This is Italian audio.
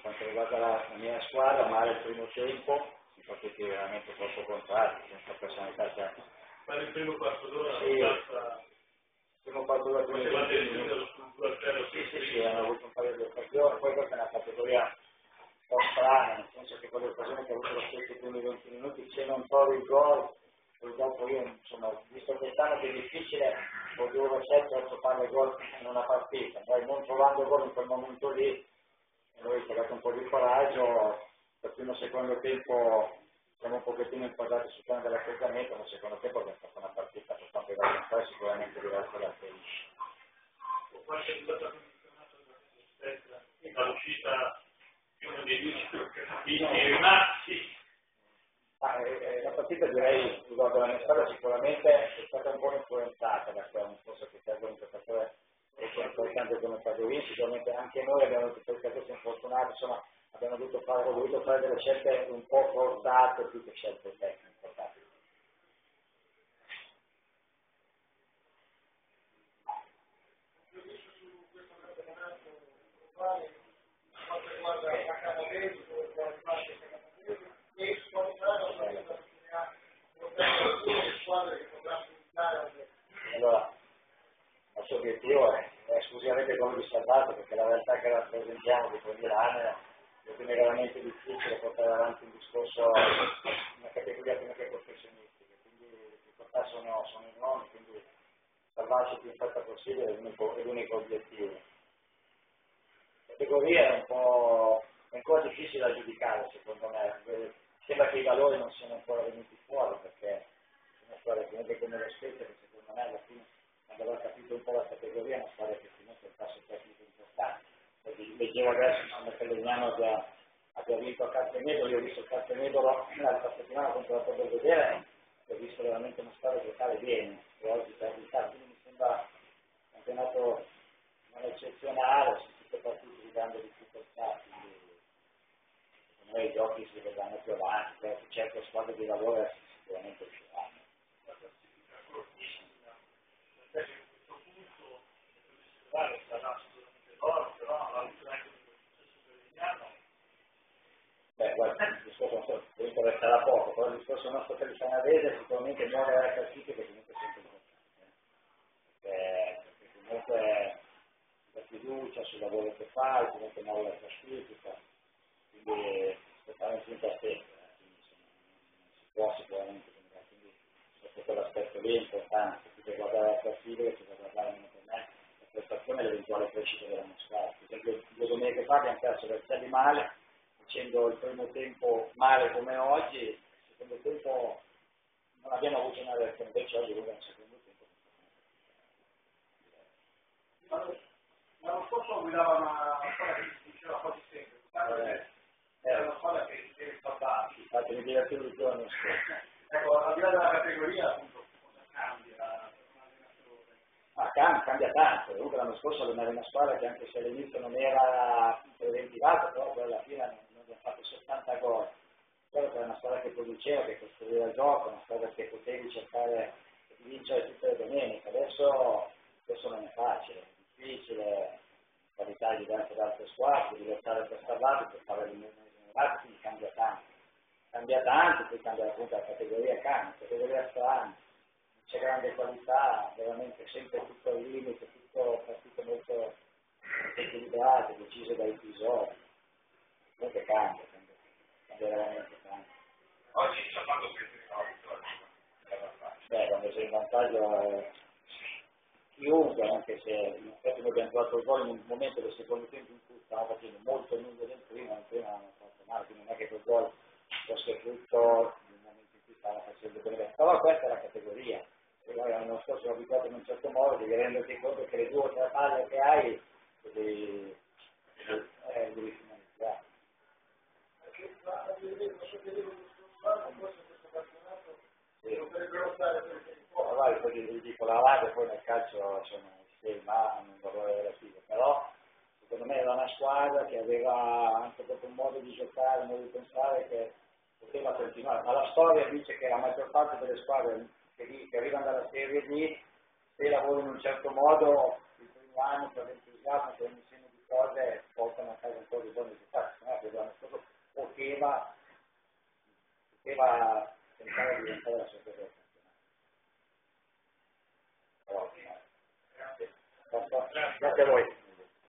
quanto riguarda la mia squadra, male il primo tempo, si partiti veramente troppo contrari, senza personalità già. Ma nel primo quarto d'ora sì, il primo quarto d'ora sì, hanno avuto un paio di occasioni, poi questa è una categoria un po' strana, nel senso che quelle occasioni che ha avuto lo stesso primi 20 minuti, se non trovi il gol, poi dopo io, insomma, visto quest'anno che è difficile produrre 7-8 palle gol in una partita, poi non trovando gol in quel momento lì, noi ci ha dato un po' di coraggio, per primo secondo tempo siamo un pochettino inquadrati sul piano dell'atteggiamento, ma nel secondo tempo abbiamo fatto una partita per quanto riguarda sicuramente diversa da prima. Qualche è stata condizionata dall'uscita di uno dei due rimasti? La partita direi riguardo la mia squadra sicuramente è stata un po' influenzata da questo, non so che serve un giocatore che è importante come Padorini, sicuramente anche noi abbiamo avuto qualche infortunato, insomma abbiamo dovuto fare delle scelte un po' forzate più che scelte tecniche. Allora, il nostro obiettivo è esclusivamente quello di salvato, perché la realtà che rappresentiamo di quell'Iran è veramente difficile portare avanti un discorso, una categoria prima che professionistica, quindi le difficoltà sono enormi, quindi salvarci il più in fretta possibile è l'unico obiettivo. La categoria è ancora difficile da giudicare, secondo me. Sembra che i valori non siano ancora venuti fuori, perché una squadra comunque come lo Spezia, che secondo me alla fine, quando aveva capito un po' la categoria, è una squadra che comunque ha un passo tecnico importante. Leggevo adesso che Legnano abbia vinto a Castelmedolo, io ho visto il Castelmedolo l'altra settimana contro la Porto Vedere, ho visto veramente una squadra giocare bene, e oggi per risultati, quindi mi sembra un campionato non eccezionale, sono tutte partite di grande difficoltà, quindi secondo me i giochi si vedranno più avanti, perché certe squadre di valore sicuramente usciranno. Guarda, il discorso interesserà poco, però il discorso nostro per il canadese sicuramente muove la classifica, che comunque è sempre importante, perché comunque la fiducia sul lavoro che fai, comunque muove la classifica, quindi aspettare un punto a sempre, quindi non si può sicuramente, quindi sotto quell'aspetto lì è importante, più che guardare la classifica, si deve guardare meno per me la prestazione e l'eventuale crescita della nostra. Per esempio, 2 domeniche fa abbiamo perso Vercelli male, facendo il primo tempo male come oggi, il secondo tempo non abbiamo avuto una reazione, invece oggi abbiamo il secondo tempo. L'anno scorso guidava una squadra che si diceva quasi sempre, era una squadra che deve salvare. Infatti mi divertivo di più l'anno scorso. Ecco, al di là della categoria, appunto, cosa cambia? Cambia tanto, comunque l'anno scorso aveva una squadra che anche se all'inizio non era preventivata, però poi alla fine non abbiamo fatto 70 gol. Però era una squadra che produceva, che costruiva il gioco, una squadra che potevi cercare di vincere tutte le domeniche. Adesso non è facile, è difficile, qualità diverse da altre squadre, devi lottare per salvarti, per fare l'immunità, quindi cambia tanto. Cambia tanto, poi cambia appunto la categoria strana. C'è grande qualità, veramente sempre tutto al limite, tutto partito molto equilibrato, deciso dai episodi. Comunque cambia veramente tanto. Oggi ci ha fatto questi quando sei in vantaggio chiunque, anche se in effetti noi abbiamo trovato il gol in un momento del secondo tempo in cui stavamo facendo molto lungo del primo, il primo hanno fatto male, quindi non è che quel gol fosse frutto nel momento in cui stavamo facendo bene. Però questa è la categoria. Noi l'anno scorso l'ho abituato in un certo modo, devi renderti conto che le 2 o 3 palle che hai devi finalizzare. Perché a vedere questo campionato dovrebbero stare per il allora, poi vi dico la radio, poi nel calcio hanno un valore relativo, però secondo me era una squadra che aveva anche proprio un modo di giocare, un modo di pensare che poteva continuare, ma la storia dice che la maggior parte delle squadre che arrivano dalla Serie D, se lavori in un certo modo, il primo anno per l'entusiasmo, per un insieme di cose, portano a casa un po' di buoni risultati, se no poteva tentare di diventare la sua cosa nazionale. Grazie a voi.